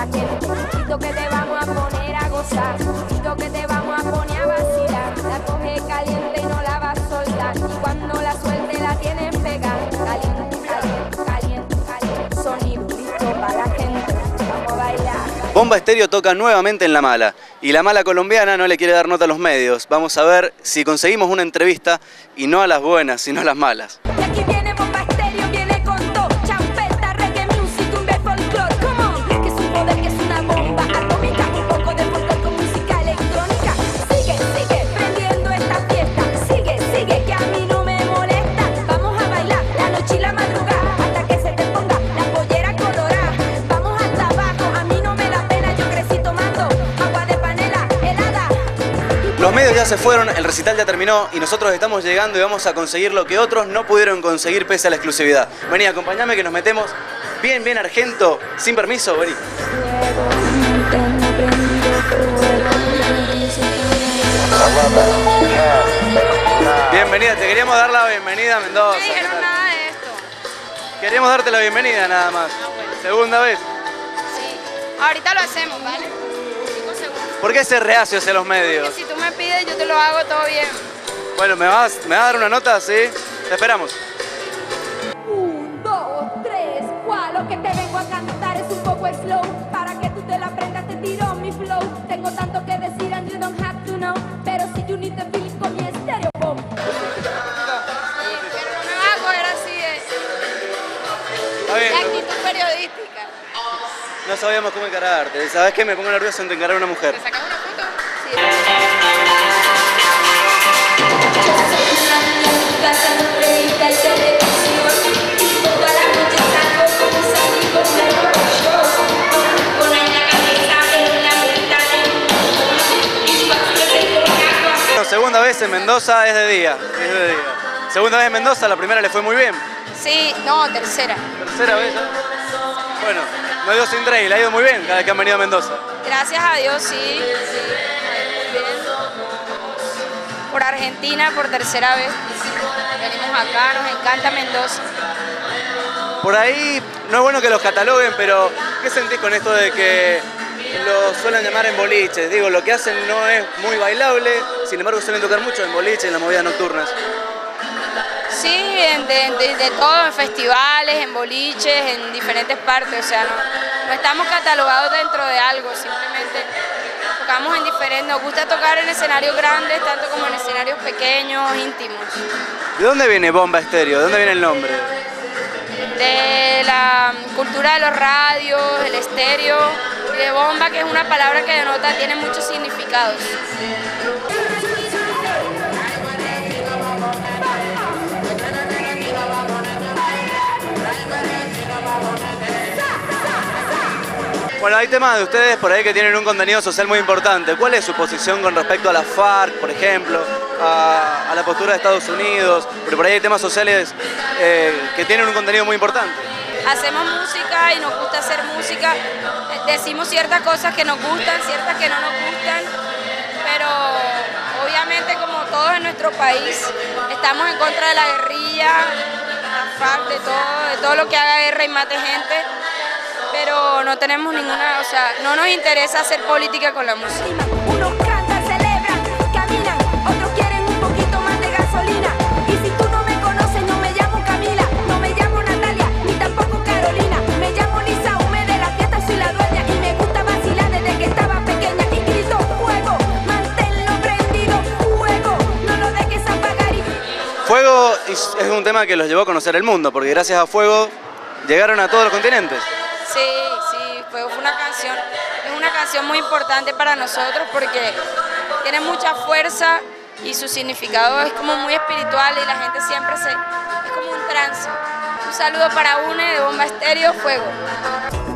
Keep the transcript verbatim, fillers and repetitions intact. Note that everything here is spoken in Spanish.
la gente. Chito que te vamos a poner a gozar, chito que te vamos a poner a vacilar. La coge caliente y no la va a soltar, y cuando la suelte la tienes pegada. Caliente, caliente, caliente, caliente. Sonido listo para la gente. Vamos a bailar. Bomba Estéreo toca nuevamente en La Mala, y La Mala colombiana no le quiere dar nota a los medios. Vamos a ver si conseguimos una entrevista, y no a las buenas, sino a las malas. Y aquí viene Bomba Estéreo, viene con todo, champeta, reggae music, un folklore, come on, que es un poder, que es una bomba atómica, un poco de folklore con música electrónica. Sigue, sigue prendiendo esta fiesta, sigue, sigue, que a mí no me molesta. Vamos a bailar la noche y la madrugada, hasta que se te ponga la pollera colorada. Vamos hasta abajo, a mí no me da pena, yo crecí tomando agua de panela helada. Los medios ya se fueron, el recital ya terminó y nosotros estamos llegando y vamos a conseguir lo que otros no pudieron conseguir pese a la exclusividad. Vení, acompáñame que nos metemos bien, bien argento, sin permiso, vení. Bienvenida, te queríamos dar la bienvenida a Mendoza. No me dijeron nada de esto. Queríamos darte la bienvenida nada más. Ah, bueno. Segunda vez. Sí. Ahorita lo hacemos, ¿vale? Cinco segundos. ¿Por qué ser reacio hacia los medios? Porque si tú me pides, yo te lo hago todo bien. Bueno, ¿me vas, ¿me vas a dar una nota? Sí. Te esperamos. Un, dos, tres, cual, lo que te vengo a cantar es un poco el flow. Para que tú te la aprendas, te tiro mi flow. Tengo tanto que decir and you don't have to know. Pero si you need to feel it con mi estéreo bomb. Pero no me vas a coger así de, Está de bien. actitud periodística. No sabíamos cómo encararte. ¿Sabes qué? Me pongo nervioso en encarar a una mujer. ¿Me sacas una foto? Sí. Bueno, segunda vez en Mendoza es de día. Es de día. Segunda vez en Mendoza, la primera le fue muy bien. Sí, no, tercera. Tercera vez. ¿eh? Bueno, no dio sin Drey, le ha ido muy bien cada vez que han venido a Mendoza. Gracias a Dios, sí. Sí, muy bien. Por Argentina, por tercera vez. Venimos acá, nos encanta Mendoza. Por ahí, no es bueno que los cataloguen, pero ¿qué sentís con esto de que lo suelen llamar en boliches? Digo, lo que hacen no es muy bailable, sin embargo suelen tocar mucho en boliches, en las movidas nocturnas. Sí, en- de, de- de todo, en festivales, en boliches, en diferentes partes, o sea, no, no estamos catalogados dentro de algo, simplemente tocamos en diferentes, nos gusta tocar en escenarios grandes, tanto como en escenarios pequeños, íntimos. ¿De dónde viene Bomba Estéreo? ¿De dónde viene el nombre? De la cultura de los radios, el estéreo, y de bomba, que es una palabra que denota, tiene muchos significados. Bueno, hay temas de ustedes por ahí que tienen un contenido social muy importante. ¿Cuál es su posición con respecto a la FARC, por ejemplo, a, a la postura de Estados Unidos? Pero por ahí hay temas sociales eh, que tienen un contenido muy importante. Hacemos música y nos gusta hacer música, eh, decimos ciertas cosas que nos gustan, ciertas que no nos gustan, pero obviamente, como todos en nuestro país, estamos en contra de la guerrilla, la FARC, de todo, de todo lo que haga guerra y mate gente, pero no tenemos ninguna, o sea, no nos interesa hacer política con la música. Unos cantan, celebran, caminan, otros quieren un poquito más de gasolina. Y si tú no me conoces, no me llamo Camila, no me llamo Natalia, ni tampoco Carolina. Me llamo Lisa Hume, de la fiesta soy la dueña, y me gusta vacilar desde que estaba pequeña. Y grito fuego, manténlo prendido, fuego, no lo dejes apagar. Y... Fuego es es un tema que los llevó a conocer el mundo, porque gracias a Fuego llegaron a todos los continentes. Sí, sí, fue fue una canción, es una canción muy importante para nosotros porque tiene mucha fuerza y su significado es como muy espiritual y la gente siempre se, es como un trance. Un saludo para UNE de Bomba Estéreo, Fuego.